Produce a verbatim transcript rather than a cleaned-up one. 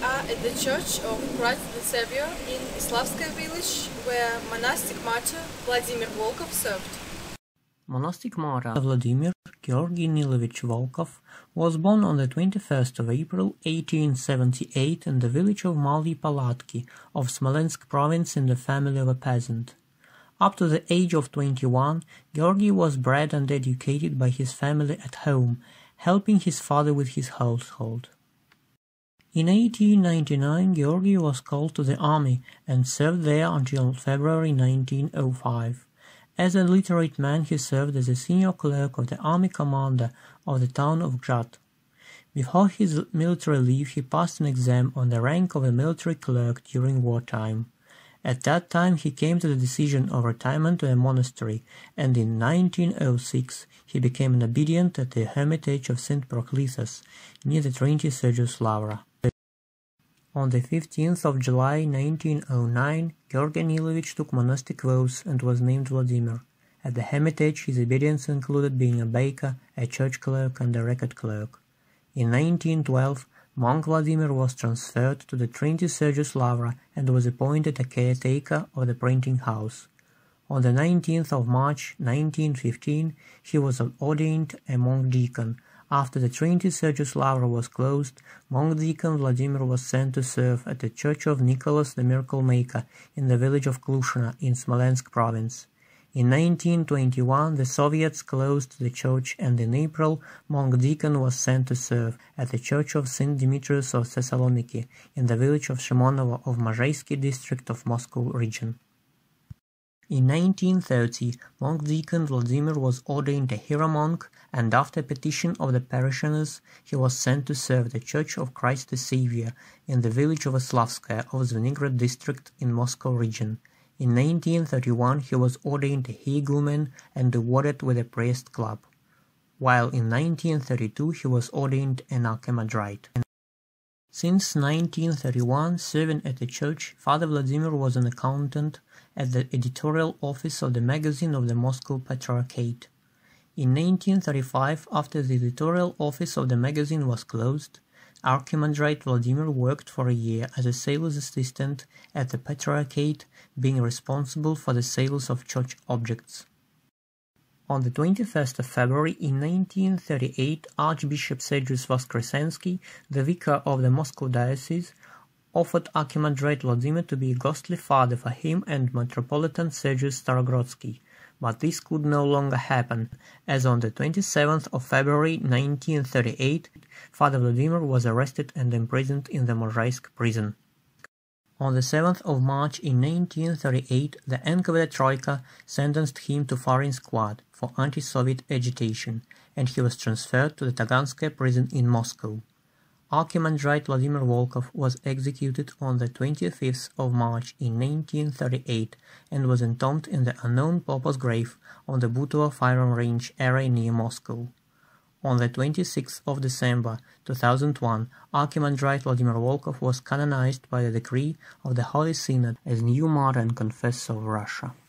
are at the Church of Christ the Savior in Islavskaya village, where monastic martyr Vladimir Volkov served. Monastic martyr Vladimir Georgy Nilovich Volkov was born on the twenty-first of April eighteen seventy-eight in the village of Mali Palatki of Smolensk province in the family of a peasant. Up to the age of twenty-one, Georgy was bred and educated by his family at home, helping his father with his household. In eighteen ninety-nine, Georgy was called to the army and served there until February nineteen oh five. As a literate man, he served as a senior clerk of the army commander of the town of Grad. Before his military leave, he passed an exam on the rank of a military clerk during wartime. At that time, he came to the decision of retirement to a monastery, and in nineteen oh six he became an obedient at the hermitage of Saint Proclethus, near the Trinity Sergius Lavra. On the fifteenth of July nineteen oh nine, Georgy Nilovich took monastic vows and was named Vladimir. At the hermitage, his obedience included being a baker, a church clerk, and a record clerk. In nineteen twelve, monk Vladimir was transferred to the Trinity Sergius Lavra and was appointed a caretaker of the printing house. On the nineteenth of March nineteen fifteen, he was ordained a monk deacon. After the Trinity Sergius Lavra was closed, monk deacon Vladimir was sent to serve at the Church of Nicholas the Miracle Maker in the village of Klushina in Smolensk province. In nineteen twenty-one, the Soviets closed the church, and in April, monk deacon was sent to serve at the Church of Saint Demetrius of Thessaloniki in the village of Shimonovo of Mazhaysky district of Moscow region. In nineteen thirty, monk deacon Vladimir was ordained a hero monk, and after petition of the parishioners, he was sent to serve the Church of Christ the Savior in the village of Islavskaya of Zvenigrad district in Moscow region. In nineteen thirty-one, he was ordained a hegumen and awarded with a priest club, while in nineteen thirty-two he was ordained an archimandrite. Since nineteen thirty-one, serving at the church, Father Vladimir was an accountant at the editorial office of the magazine of the Moscow Patriarchate. In nineteen thirty-five, after the editorial office of the magazine was closed, Archimandrite Vladimir worked for a year as a sales assistant at the Patriarchate, being responsible for the sales of church objects. On the twenty-first of February in nineteen thirty-eight, Archbishop Sergius Voskresensky, the vicar of the Moscow diocese, offered Archimandrite Vladimir to be a ghostly father for him and Metropolitan Sergius Starogrodsky, but this could no longer happen, as on the twenty-seventh of February nineteen thirty-eight, Father Vladimir was arrested and imprisoned in the Mozhaysk prison. On the seventh of March in nineteen thirty-eight, the N K V D Troika sentenced him to foreign squad for anti-Soviet agitation, and he was transferred to the Taganskaya prison in Moscow. Archimandrite Vladimir Volkov was executed on the twenty-fifth of March in nineteen thirty-eight and was entombed in the unknown Popo's grave on the Butovo firing range area near Moscow. On the twenty-sixth of December two thousand one, Archimandrite Vladimir Volkov was canonized by the decree of the Holy Synod as new Martyr and Confessor of Russia.